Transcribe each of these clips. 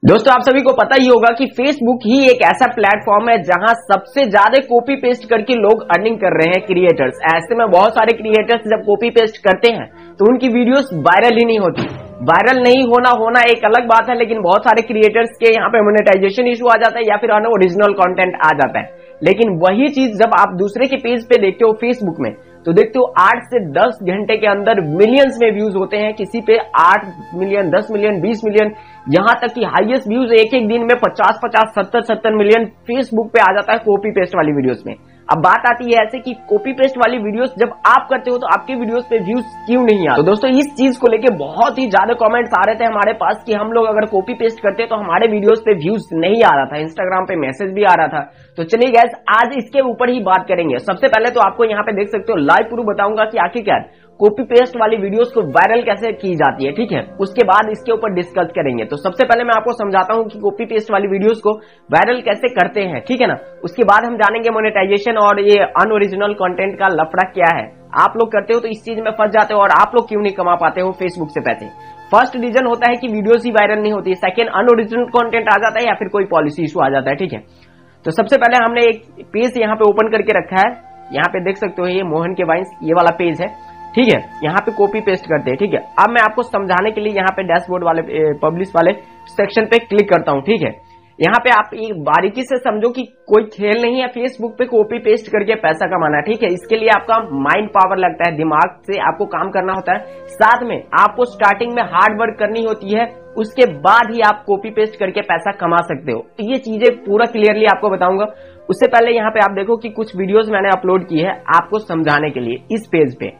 दोस्तों आप सभी को पता ही होगा कि फेसबुक ही एक ऐसा प्लेटफॉर्म है जहां सबसे ज्यादा कॉपी पेस्ट करके लोग अर्निंग कर रहे हैं क्रिएटर्स। ऐसे में बहुत सारे क्रिएटर्स जब कॉपी पेस्ट करते हैं तो उनकी वीडियोस वायरल ही नहीं होती। वायरल नहीं होना एक अलग बात है, लेकिन बहुत सारे क्रिएटर्स के यहाँ पे मोनेटाइजेशन इशू आ जाता है या फिर अनओरिजिनल कंटेंट आ जाता है। लेकिन वही चीज जब आप दूसरे के पेज पे देखते हो फेसबुक में, तो देखते हो 8 से 10 घंटे के अंदर मिलियंस में व्यूज होते हैं। किसी पे 8 मिलियन, 10 मिलियन, 20 मिलियन, यहां तक कि हाईएस्ट व्यूज एक एक दिन में 50-50, 70-70 मिलियन फेसबुक पे आ जाता है कॉपी पेस्ट वाली वीडियोस में। अब बात आती है ऐसे कि कॉपी पेस्ट वाली वीडियोस जब आप करते हो तो आपके वीडियोस पे व्यूज क्यों नहीं आते? तो दोस्तों इस चीज को लेके बहुत ही ज्यादा कमेंट्स आ रहे थे हमारे पास कि हम लोग अगर कॉपी पेस्ट करते तो हमारे वीडियोस पे व्यूज नहीं आ रहा था। इंस्टाग्राम पे मैसेज भी आ रहा था। तो चलिए गाइस, आज इसके ऊपर ही बात करेंगे। सबसे पहले तो आपको यहाँ पे देख सकते हो लाइव प्रूफ बताऊंगा कि आखिरकार कॉपी पेस्ट वाली वीडियोस को वायरल कैसे की जाती है, ठीक है। उसके बाद इसके ऊपर डिस्कस करेंगे। तो सबसे पहले मैं आपको समझाता हूं कि कॉपी पेस्ट वाली वीडियोस को वायरल कैसे करते हैं, ठीक है ना। उसके बाद हम जानेंगे मोनेटाइजेशन और ये अनओरिजिनल कंटेंट का लफड़ा क्या है। आप लोग करते हो तो इस चीज में फंस जाते हो और आप लोग क्यों नहीं कमा पाते हो फेसबुक से पैसे। फर्स्ट रीजन होता है कि वीडियोस ही वायरल नहीं होती। सेकंड, अनओरिजिनल कंटेंट आ जाता है या फिर कोई पॉलिसी इशू आ जाता है, ठीक है। तो सबसे पहले हमने एक पेज यहाँ पे ओपन करके रखा है। यहाँ पे देख सकते हो ये मोहन के वाइन्स, ये वाला पेज है, ठीक है। यहाँ पे कॉपी पेस्ट करते हैं, ठीक है। अब मैं आपको समझाने के लिए यहाँ पे डैशबोर्ड वाले पब्लिश वाले सेक्शन पे क्लिक करता हूँ, ठीक है। यहाँ पे आप एक बारीकी से समझो कि कोई खेल नहीं है फेसबुक पे कॉपी पेस्ट करके पैसा कमाना, ठीक है। इसके लिए आपका माइंड पावर लगता है, दिमाग से आपको काम करना होता है। साथ में आपको स्टार्टिंग में हार्ड वर्क करनी होती है, उसके बाद ही आप कॉपी पेस्ट करके पैसा कमा सकते हो। तो ये चीजें पूरा क्लियरली आपको बताऊंगा। उससे पहले यहाँ पे आप देखो कि कुछ वीडियोस मैंने अपलोड की है आपको समझाने के लिए इस पेज पे,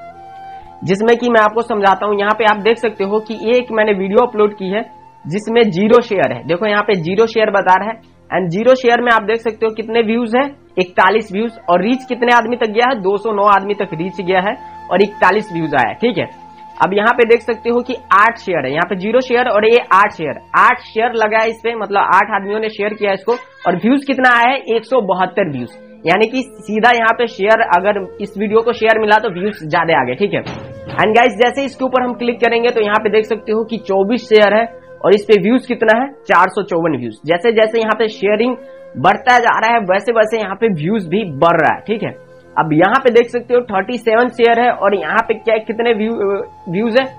जिसमें कि मैं आपको समझाता हूं। यहाँ पे आप देख सकते हो कि एक मैंने वीडियो अपलोड की है जिसमें 0 शेयर है। देखो यहाँ पे 0 शेयर बता रहा है एंड 0 शेयर में आप देख सकते हो कितने व्यूज है, 41 व्यूज। और रीच कितने आदमी तक गया है, 209 आदमी तक रीच गया है और 41 व्यूज आया, ठीक है। अब यहाँ पे देख सकते हो कि 8 शेयर है, यहाँ पे 0 शेयर और ये 8 शेयर लगा है इस पे, मतलब 8 आदमियों ने शेयर किया इसको। और व्यूज कितना आया है, 172 व्यूज। यानी कि सीधा यहाँ पे शेयर, अगर इस वीडियो को शेयर मिला तो व्यूज ज्यादा आ गए, ठीक है। एंड गाइस, जैसे इसके ऊपर हम क्लिक करेंगे तो यहाँ पे देख सकते हो कि 24 शेयर है और इस पे व्यूज कितना है, 454 व्यूज। जैसे जैसे यहाँ पे शेयरिंग बढ़ता जा रहा है वैसे वैसे यहाँ पे व्यूज भी बढ़ रहा है, ठीक है। अब यहाँ पे देख सकते हो 37 शेयर है और यहाँ पे क्या कितने व्यूज है,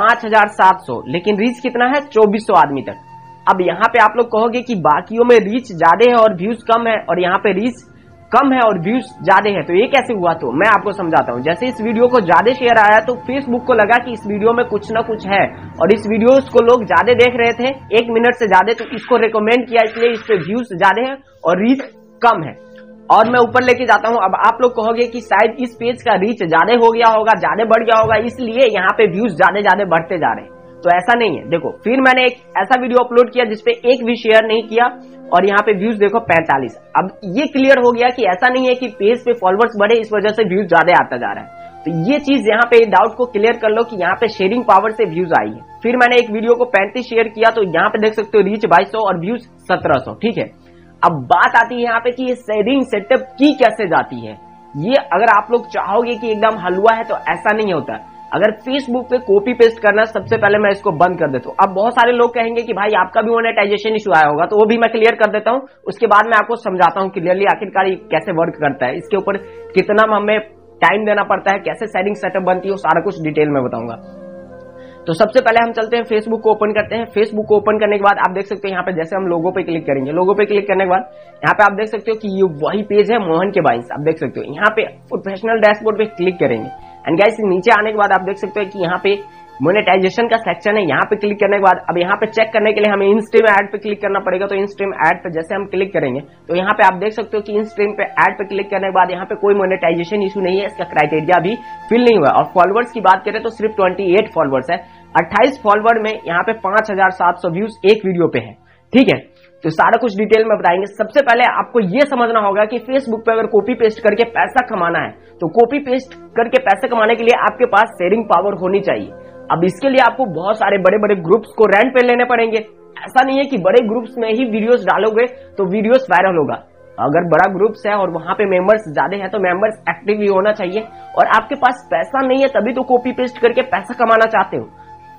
5700, लेकिन रीच कितना है, 2400 आदमी तक। अब यहाँ पे आप लोग कहोगे कि बाकियों में रीच ज्यादा है और व्यूज कम है और यहाँ पे रीच कम है और व्यूज ज्यादा है, तो ये कैसे हुआ? तो मैं आपको समझाता हूँ। जैसे इस वीडियो को ज्यादा शेयर आया तो फेसबुक को लगा कि इस वीडियो में कुछ ना कुछ है और इस वीडियो को लोग ज्यादा देख रहे थे, 1 मिनट से ज्यादा, तो इसको रिकमेंड किया, इसलिए इस पे व्यूज ज्यादा है और रीच कम है। और मैं ऊपर लेके जाता हूं। अब आप लोग कहोगे कि शायद इस पेज का रीच ज्यादा हो गया होगा, ज्यादा बढ़ गया होगा, इसलिए यहाँ पे व्यूज ज्यादा बढ़ते जा रहे हैं। तो ऐसा नहीं है। देखो, फिर मैंने एक ऐसा वीडियो अपलोड किया जिसपे एक भी शेयर नहीं किया और यहाँ पे व्यूज देखो 45। अब ये क्लियर हो गया कि ऐसा नहीं है कि पेज पे फॉलोअर्स बढ़े इस वजह से व्यूज ज्यादा आता जा रहा है। तो ये चीज यहाँ पे डाउट को क्लियर कर लो कि यहाँ पे शेयरिंग पावर से व्यूज आई है। फिर मैंने एक वीडियो को 35 शेयर किया तो यहाँ पे देख सकते हो रीच 2200 और व्यूज 1700, ठीक है। अब बात आती है यहाँ पे कि ये शेयरिंग सेटअप की कैसे जाती है। ये अगर आप लोग चाहोगे कि एकदम हलवा है तो ऐसा नहीं होता। अगर फेसबुक पे कॉपी पेस्ट करना, सबसे पहले मैं इसको बंद कर देता हूँ। अब बहुत सारे लोग कहेंगे कि भाई आपका भी मोनेटाइजेशन इशू आया होगा, तो वो भी मैं क्लियर कर देता हूँ। उसके बाद मैं आपको समझाता हूँ क्लियरली आखिरकार ये कैसे वर्क करता है, इसके ऊपर कितना हमें टाइम देना पड़ता है, कैसे शेयरिंग सेटअप बनती है, सारा कुछ डिटेल में बताऊंगा। तो सबसे पहले हम चलते हैं फेसबुक को ओपन करते हैं। फेसबुक को ओपन करने के बाद आप देख सकते हो यहाँ पे जैसे हम लोगो पे क्लिक करेंगे, लोगो पे क्लिक करने के बाद यहाँ पे आप देख सकते हो कि ये वही पेज है मोहन के वाइन्स। आप देख सकते हो यहाँ पे प्रोफेशनल डैशबोर्ड पे क्लिक करेंगे एंड गाइस नीचे आने के बाद आप देख सकते हो कि यहाँ पे मोनेटाइजेशन का सेक्शन है। यहाँ पे क्लिक करने के बाद अब यहाँ पे चेक करने के लिए हमें इन स्ट्रीम ऐड पे क्लिक करना पड़ेगा। तो इन स्ट्रीम ऐड पे जैसे हम क्लिक करेंगे तो यहाँ पे आप देख सकते हो कि इन स्ट्रीम पे ऐड पे क्लिक करने के बाद यहाँ पे कोई मोनेटाइजेशन इशू नहीं है, इसका क्राइटेरिया भी फिल नहीं हुआ। और फॉलोअर्स की बात करें तो सिर्फ 28 फॉलोअर्स है। 28 फॉलोअर में यहाँ पे 5700 व्यूज एक वीडियो पे है, ठीक है। तो सारा कुछ डिटेल में बताएंगे। सबसे पहले आपको ये समझना होगा कि फेसबुक पे अगर कॉपी पेस्ट करके पैसा कमाना है तो कॉपी पेस्ट करके पैसे कमाने के लिए आपके पास शेयरिंग पावर होनी चाहिए। अब इसके लिए आपको बहुत सारे बड़े बड़े ग्रुप्स को रेंट पे लेने पड़ेंगे। ऐसा नहीं है कि बड़े ग्रुप्स में ही वीडियोस डालोगे तो वीडियोस वायरल होगा। अगर बड़ा ग्रुप्स है और वहां पे मेंबर्स ज्यादा है तो मेंबर्स एक्टिव भी होना चाहिए। और आपके पास पैसा नहीं है तभी तो कॉपी पेस्ट करके पैसा कमाना चाहते हो।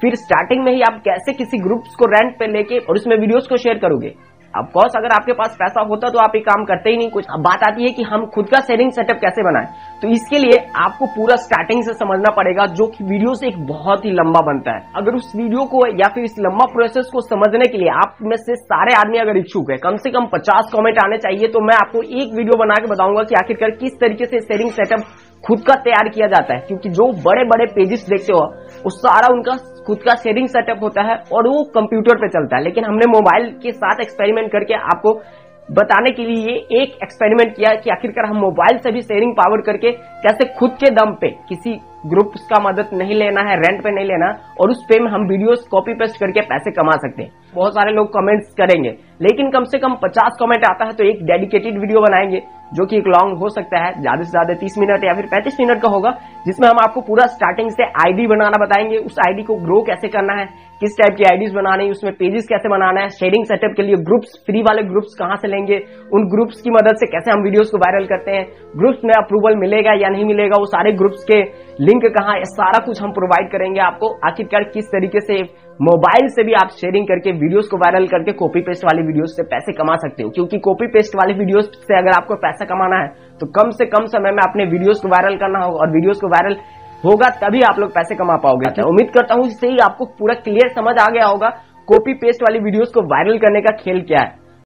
फिर स्टार्टिंग में ही आप कैसे किसी ग्रुप्स को रेंट पे लेके और उसमें वीडियोस को शेयर करोगे। ऑफ कोर्स अगर आपके पास पैसा होता तो आप ये काम करते ही नहीं कुछ। अब बात आती है कि हम खुद का शेयरिंग सेटअप कैसे बनाएं। तो इसके लिए आपको पूरा स्टार्टिंग से समझना पड़ेगा, जो कि वीडियो से एक बहुत ही लंबा बनता है। अगर उस वीडियो को या फिर इस लंबा प्रोसेस को समझने के लिए आप में से सारे आदमी अगर इच्छुक है, कम से कम 50 कमेंट आने चाहिए, तो मैं आपको एक वीडियो बना के बताऊंगा कि आखिरकार किस तरीके से शेयरिंग सेटअप खुद का तैयार किया जाता है। क्योंकि जो बड़े बड़े पेजेस देखते हो वो सारा उनका खुद का शेयरिंग सेटअप होता है और वो कंप्यूटर पे चलता है, लेकिन हमने मोबाइल के साथ एक्सपेरिमेंट करके आपको बताने के लिए एक एक्सपेरिमेंट किया कि आखिरकार हम मोबाइल से भी शेयरिंग पावर करके कैसे खुद के दम पे किसी ग्रुप्स का मदद नहीं लेना है, रेंट पे नहीं लेना, और उस पे हम वीडियोस कॉपी पेस्ट करके पैसे कमा सकते हैं। बहुत सारे लोग कमेंट्स करेंगे, लेकिन कम से कम 50 कमेंट आता है तो एक डेडिकेटेड वीडियो बनाएंगे, जो कि एक लॉन्ग हो सकता है, ज्यादा से ज्यादा 30 मिनट या फिर 35 मिनट का होगा, जिसमें हम आपको पूरा स्टार्टिंग से आईडी बनाना बताएंगे, उस आईडी को ग्रो कैसे करना है, किस टाइप की आईडीज बनानी है, उसमें पेजेस कैसे बनाना है, शेयरिंग सेटअप के लिए ग्रुप्स, फ्री वाले ग्रुप्स कहां से लेंगे, उन ग्रुप्स की मदद से कैसे हम वीडियोस को वायरल करते हैं, ग्रुप्स में अप्रूवल मिलेगा या नहीं मिलेगा, वो सारे ग्रुप्स के लिंक कहां है, सारा कुछ हम प्रोवाइड करेंगे आपको। आखिरकार किस तरीके से मोबाइल से भी आप शेयरिंग करके वीडियोस को वायरल करके कॉपी पेस्ट वाली वीडियोस से पैसे कमा सकते हो। क्योंकि कॉपी पेस्ट वाली वीडियोस से अगर आपको पैसा कमाना है तो कम से कम समय में अपने वीडियोस को वायरल करना होगा, और वीडियोस को वायरल होगा तभी आप लोग पैसे कमा पाओगे। उम्मीद करता हूं इससे ही आपको पूरा क्लियर समझ आ गया होगा कॉपी पेस्ट वाली वीडियोस को वायरल करने का खेल क्या है।